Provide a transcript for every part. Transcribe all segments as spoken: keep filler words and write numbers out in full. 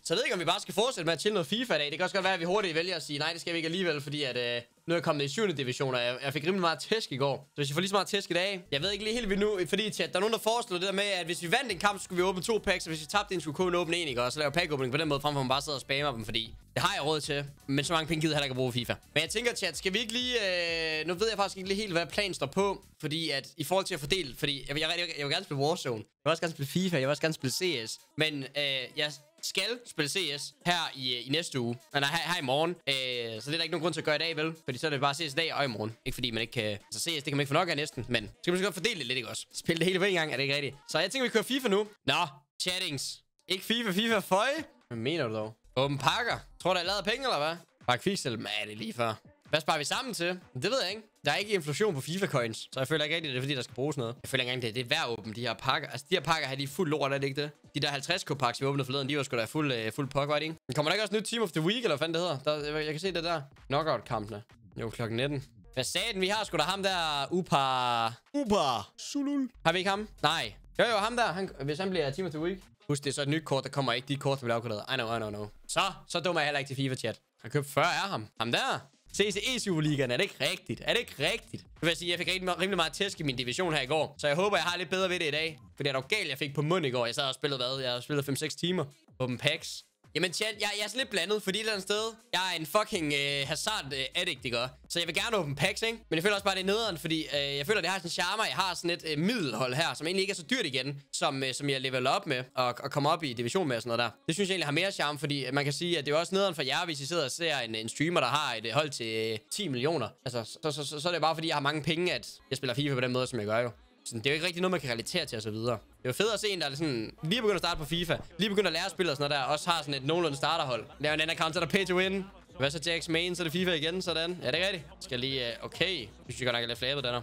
Så jeg ved ikke, om vi bare skal fortsætte med at chille noget FIFA i dag. Det kan også godt være, at vi hurtigt vælger at sige, nej, det skal vi ikke alligevel, fordi at, øh, nu er jeg kommet i syvende division, og jeg, jeg fik rimelig meget tæsk i går. Så hvis vi får lige så meget tæsk i dag, jeg ved ikke lige helt vildt nu, fordi chat, der er nogen, der foreslår det der med, at hvis vi vandt en kamp, så skulle vi åbne to packs, og hvis vi tabte en, skulle vi kun åbne en, ikke? Og så lave pack-åbning på den måde, frem for at man bare sidder og spammer dem, fordi det har jeg råd til, men så mange penge gider jeg heller ikke at bruge FIFA. Men jeg tænker, chat, skal vi ikke lige, øh, nu ved jeg faktisk ikke lige helt, hvad planen står på, fordi at i forhold til at fordele, fordi jeg vil, jeg, jeg, jeg vil gerne spille Warzone, jeg vil også gerne spille FIFA, jeg vil også gerne spille C S, men øh, jeg skal spille C S her i, i næste uge. Nej, her, her i morgen. Øh, så det er der ikke nogen grund til at gøre i dag, vel? Fordi så er det bare C S i dag og i morgen. Ikke fordi man ikke kan... Altså C S, det kan man ikke få nok af næsten. Men skal man så godt fordele det lidt, ikke også? Spille det hele på en gang, er det ikke rigtigt? Så jeg tænker, vi kører FIFA nu. Nå, chattings. Ikke FIFA, FIFA, føj. Hvad mener du dog? Åben pakker. Tror du, jeg lavet penge, eller hvad? Pakke fiksel. Men er det lige før. Hvad sparer vi sammen til? Det ved jeg ikke. Der er ikke inflation på FIFA-coins, så jeg føler ikke rigtig, det er fordi, der skal bruges noget. Jeg føler ikke engang, det er, det er værd åben, de her pakker. Altså, de her pakker her, de er fuld lort, er det ikke det? De der halvtreds k-packs, vi åbnede forleden, de var sgu da fuld, uh, fuld pok, var det ikke? Men kommer der ikke også nyt Team of the Week, eller hvad fanden det hedder? Der, jeg kan se det der. Knockout-kampene. Jo, klokken nitten. Hvad sagde den? Vi har sgu da ham der, Upa... Upa! Sulul. Har vi ikke ham? Nej. Jo, jo, ham der. Han, hvis han bliver Team of the Week. Husk, det er så et nyt kort, der kommer ikke de kort, der bliver afkoderet. I know, I know, know. Så, så dum er jeg heller ikke til FIFA-chat. Han købt fyrre af ham. Ham der. C C E Superligaen, er det ikke rigtigt? Er det ikke rigtigt? Jeg vil sige, jeg fik rigtig, rimelig meget tæsk i min division her i går. Så jeg håber, jeg har lidt bedre ved det i dag. For det er dog galt, jeg fik på mund i går. Jeg sad og spillede hvad? Jeg har spillet fem seks timer. Open packs. Jamen chat, jeg, jeg er sådan lidt blandet, fordi et eller andet sted, jeg er en fucking øh, hazard øh, addict, ikke? Så jeg vil gerne åbne packs, ikke? Men jeg føler også bare, det er nederen, fordi øh, jeg føler, det har sådan en charme. Jeg har sådan et øh, middelhold her, som egentlig ikke er så dyrt igen, som, øh, som jeg leveler op med og, og kommer op i division med og sådan noget der. Det synes jeg egentlig har mere charme, fordi man kan sige, at det er også nederen for jer, hvis I sidder og ser en, en streamer, der har et øh, hold til øh, ti millioner. Altså, så, så, så, så er det bare fordi, jeg har mange penge, at jeg spiller FIFA på den måde, som jeg gør jo. Sådan, det er jo ikke rigtig noget, man kan relatere til og så videre. Det er jo fedt at se en, der er sådan, lige begyndt at starte på FIFA, lige begyndt at lære at spille og sådan noget der, også har sådan et nogenlunde starterhold. Laver en anden account, så er der pay to win. Hvad så Jax main, så er det FIFA igen, sådan. Ja, det er rigtigt. Skal lige, uh, okay. Jeg synes, jeg godt nok er lidt flabet, den her.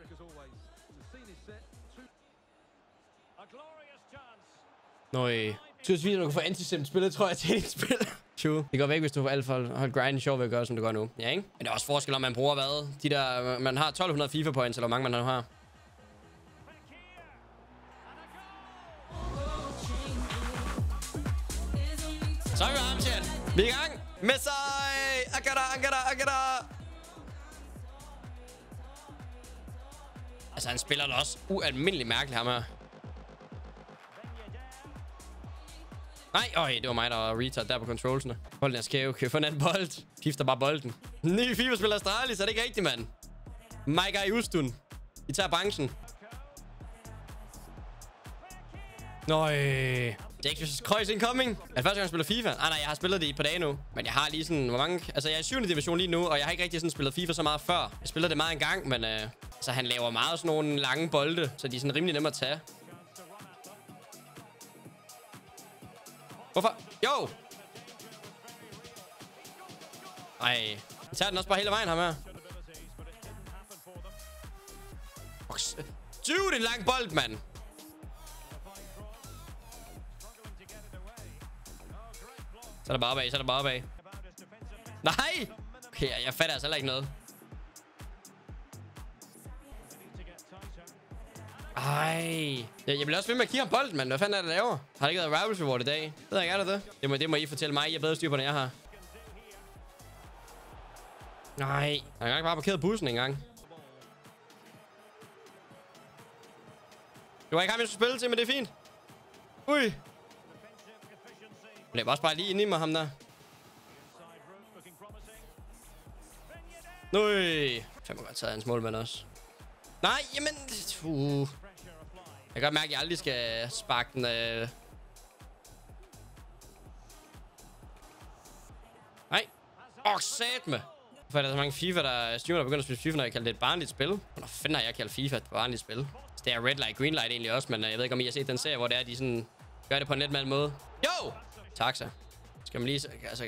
Nøj. Synes vi, at du kan få anti-sim spillet, tror jeg, til et spil. True. Det går væk, hvis du får alt for holdt grind sjov ved at gøre, som du gør nu. Ja, ikke? Men der er også forskel, om man bruger hvad? De der, man har tolv hundrede FIFA points, eller hvor mange man nu har. Så er vi ham, chat. Vi er i gang. Messai! Agada, agada, agada. Altså, han spiller da også ualmindeligt mærkeligt, ham her. Nej, øj, det var mig, der var retard der på controlsene. Bolden er skæv. Kan vi få en anden bold? Skifter bare bolden. Ny FIFA-spiller Astralis, er det ikke rigtigt, mand? My guy Ustun. Vi tager branchen. Nøj. Jax Kreuz incoming. Er det første gang, jeg spiller FIFA? Ah, nej, jeg har spillet det i et par dage nu. Men jeg har lige sådan, hvor mange... Altså, jeg er i syvende division lige nu, og jeg har ikke rigtig sådan spillet FIFA så meget før. Jeg spiller det meget engang, men... Øh, altså, han laver meget sådan nogle lange bolde, så de er sådan rimelig nemme at tage. Hvorfor? Jo! Ej. Vi tager den også bare hele vejen, ham her. Dude, det er en lang bold, mand. Så er der bare bag, så er der bare bag. Nej! Okay, jeg fatter altså heller ikke noget. Ej. Jeg, jeg bliver også ved med at kigge om bolden, mand. Hvad fanden er det, der laver? Har det ikke været Rivals Reward i dag? Ved jeg ikke, er det det? Det må, det må I fortælle mig. I er bedre styr på, end jeg har. Nej. Jeg har ikke bare parkeret bussen engang. Det var ikke ham, jeg skulle spille til, men det er fint. Ui. Det var også bare lige inde i mig, ham der. Nøj. Fem må godt tage hans målmand også. Nej, jamen... Uh. Jeg kan godt mærke, at jeg aldrig skal sparke den... Øh... Nej. Åh, oh, satme. Hvorfor er der så mange FIFA, der streamer, der begynder at spille FIFA, når jeg kalder det et barnligt spil? Hvornår fanden har jeg kaldt FIFA et barnligt spil? Så det er Red Light, Green Light egentlig også, men jeg ved ikke, om I har set den serie, hvor det er, de sådan... gør det på en lidt anden måde. Jo! Taxa. Skal man lige... Altså...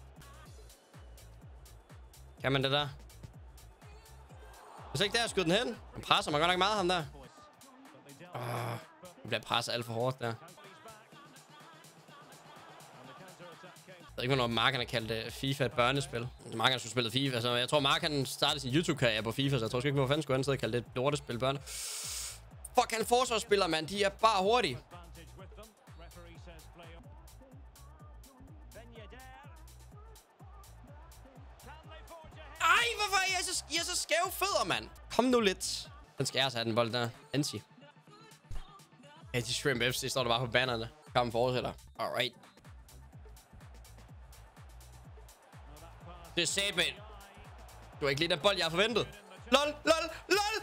Kan man det der? Hvis ikke der, jeg skyder den hen. Han presser mig godt nok meget, ham der. Åh, jeg bliver presset alt for hårdt der. Jeg ved ikke, hvornår Mark han har kaldt FIFA et børnespil. Mark han skulle spille FIFA. Altså, jeg tror, Mark han startede sin YouTube-karriere på FIFA, så jeg tror sgu ikke, hvor fanden skulle han sidde og kalde det et lortespil børne. Fuck, han forsvarsspiller, mand. De er bare hurtige. I er så, I er så skæve fødder, mand. Kom nu lidt. Den skal jeg så have den bold der. Anti. Ja, de Shrimp F C står der bare på bannerne. Kampen fortsætter. Alright. Det er Saban. Du har ikke lige den bold, jeg har forventet. Lol, lol, lol.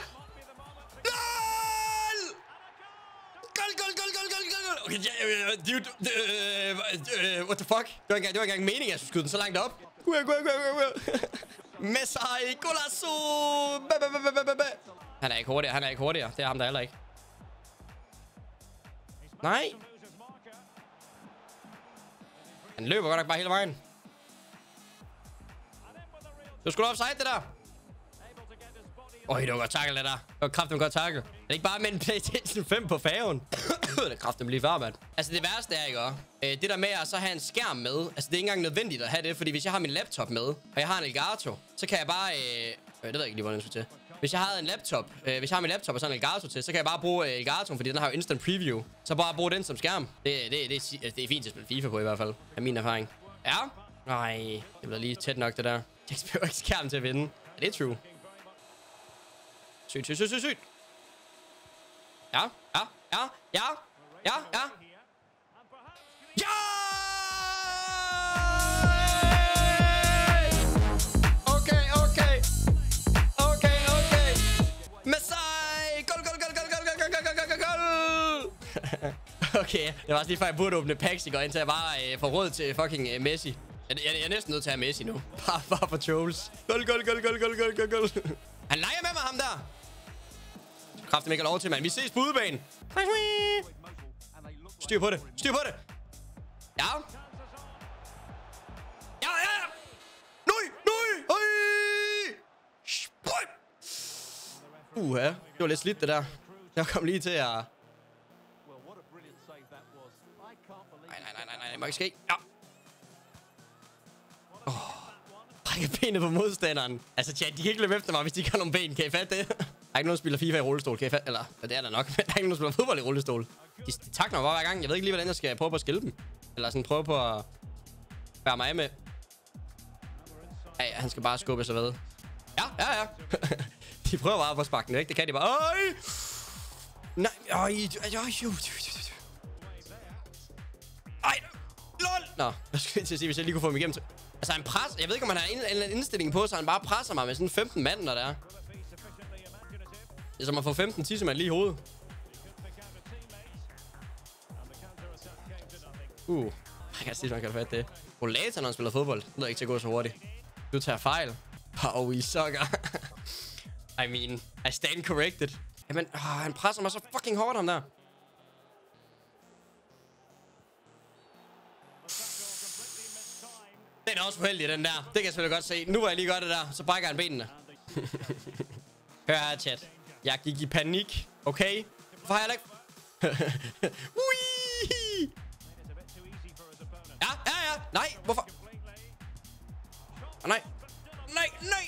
LOL! Goal, goal, goal, goal, goal, goal. Okay, yeah, dude. Uh, uh, what the fuck? Det var ikke engang meningen, at jeg skulle skyde den så langt op. Gå her, gå her, gå her, gå her. Messai, golazo. Han er ikke hurtigere, han er ikke hurtigere. Det er ham der heller ikke. Nej. Han løber godt nok bare hele vejen. Det var sgu da offside, det der. Øj, det var godt tackle, det der. Det var kraftigt godt tackle. Det er ikke bare med en PlayStation fem på færgen. Det er kraftigt lige før, mand. Altså, det værste er, ikke også? Det der med at så have en skærm med. Altså, det er ikke engang nødvendigt at have det. Fordi hvis jeg har min laptop med, og jeg har en Elgato, så kan jeg bare... Øh... Det ved jeg ikke lige, hvordan jeg skulle til. Hvis jeg havde en laptop, øh, hvis jeg har min laptop og sådan en Elgato til, så kan jeg bare bruge øh, Elgatoen, fordi den har jo instant preview. Så bare bruge den som skærm. Det, det, det, det, det er fint at spille FIFA på i hvert fald. Er min erfaring. Ja. Nej, det bliver lige tæt nok, det der. Jeg spiller ikke skærm til at vinde. Er det true? Sygt, sygt, sygt, sygt, sygt. Ja, ja, ja, ja, ja, ja. Ja! Okay, okay. Okay, okay. Messai! Goal, goal, goal, goal, goal, goal, goal, goal, goal, goal. Okay, det var også lige før jeg burde åbne packs i går, indtil jeg bare øh, får råd til fucking øh, Messi. Jeg, jeg, jeg er næsten nødt til at have Messi nu. Bare, bare for trolls. Goal, goal, goal, goal, goal, goal, goal, goal. Han leger med mig, ham der. Kraften ikke lov til, mand. Vi ses på udebanen. Styr på det. Styr på det. Ja. Ja, ja. Nøj, nøj. Øj. Uha. Det var lidt slidt, det der. Jeg kom lige til at... Nej, nej, nej, nej, nej. Det må ikke ske. Ja. Åh. Brække benet på modstanderen. Altså, chat, de kan ikke løbe efter mig, hvis de ikke har nogle ben. Kan I fatte det? Der er ikke nogen, der spiller FIFA i rullestol. Kan I fatte? Eller, ja, det er der nok. Men der er ikke nogen, der spiller fodbold i rullestol. De, de takner mig bare hver gang. Jeg ved ikke lige, hvordan jeg skal prøve på at skille dem. Eller sådan prøve på at være mig med. Ja, ja, han skal bare skubbe sig ved. Ja, ja, ja. De prøver bare på at sparke den væk. Det kan de bare. Øj! Nej, øj, øj, øj, øj. Lol! Nå, jeg skulle til at sige, hvis jeg lige kunne få ham igennem til... Altså, han presser... Jeg ved ikke, om han har en eller anden indstilling på, så han bare presser mig med sådan femten mand, når det er. Det er som at få femten tissemand lige i hovedet. Uh. Jeg kan sige, man kan fatte det. Rollator, når han spiller fodbold. Det lyder ikke til at gå så hurtigt. Du tager fejl. Oh, we sucker. I mean, I stand corrected. Jamen, oh, han presser mig så fucking hårdt, ham der. Den er også uheldig, den der. Det kan jeg selvfølgelig godt se. Nu var jeg lige godt det der. Så brækker han benene. Hør her, chat. Jeg gik i panik. Okay? Hvorfor har jeg ikke... Ui! Ja, ja, ja. Nej, hvorfor? Oh, nej. Nej, nej.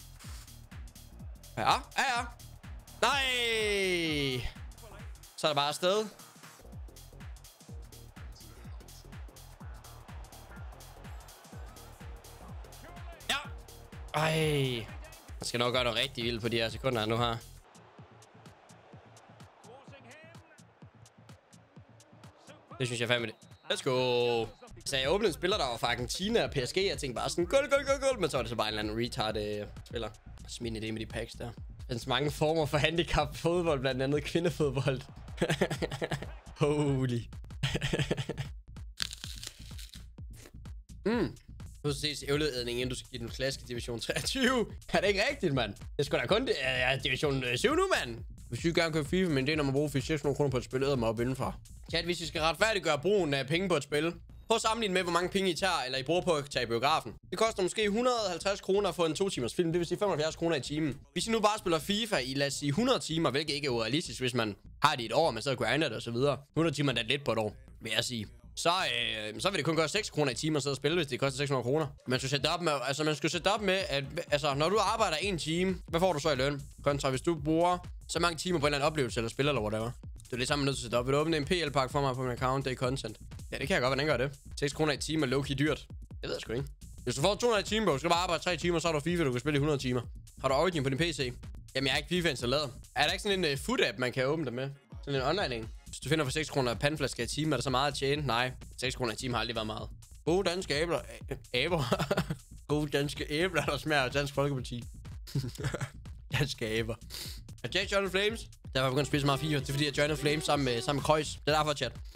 Ja, ja, ja. Nej. Så er der bare afsted. Ja. Ej. Jeg skal nok gøre noget rigtig vildt på de her sekunder, nu har. Det synes jeg fandme det. Let's go. Så jeg åbnede en spiller, der var fra Argentina og P S G. Jeg tænkte bare sådan, gul, gul, gul, gul. Men så var det så bare en eller anden retard øh, spiller. Smidt idé med de packs der. Der findes mange former for handicap fodbold, blandt andet kvindefodbold. Holy. mm. Nu skal ses ævleædning, inden du skal give den klassiske division treogtyve. Er det ikke rigtigt, mand? Det skal da kun det. Ja, division syv nu, mand. Hvis I gerne kan FIFA, men det er, når man bruger seks hundrede kroner på et spil, æder mig op indenfor. Chat, hvis I skal retfærdiggøre brugen af penge på et spil, prøv at sammenligne med, hvor mange penge I tager, eller I bruger på at tage i biografen. Det koster måske et hundrede og halvtreds kroner at få en to timers film, det vil sige femoghalvfjerds kroner i timen. Hvis I nu bare spiller FIFA i, lad os sige, hundrede timer, hvilket ikke er urealistisk, hvis man har det i et år, men så grinder det og så videre. hundrede timer er lidt på et år, vil jeg sige. Så, øh, så vil det kun koste seks kroner i timen at sidde og spille, hvis det koster seks hundrede kroner. Man skal sætte op med, altså man skal sætte op med, at altså, når du arbejder en time, hvad får du så i løn? Kontra hvis du bruger så mange timer på en eller anden oplevelse, eller spiller, eller whatever. Det er det samme, man nødt til at sætte op. Vil du åbne en P L-pakke for mig på min account, det er content. Ja, det kan jeg godt, hvordan gør det? seks kroner i timen er low-key dyrt. Det ved jeg sgu ikke. Hvis du får to hundrede i timen, bro, så skal du bare arbejde tre timer, så er der FIFA, du kan spille i hundrede timer. Har du Origin på din P C? Jamen, jeg har ikke FIFA installeret. Er der ikke sådan en uh, food-app, man kan åbne det med? Sådan en online-en? Hvis du finder for seks kroner pandeflasker i timen, er der så meget at tjene? Nej, seks kroner i timen har aldrig været meget. Gode danske æbler. Æber. Gode danske æbler, der smager af Dansk Folkeparti. Danske æber. Er Jack Johnny Flames? Der var jeg begyndt at spille så meget FIFA. Det er fordi, jeg joined Flames sammen med, sammen med Kreuz. Det er derfor, chat.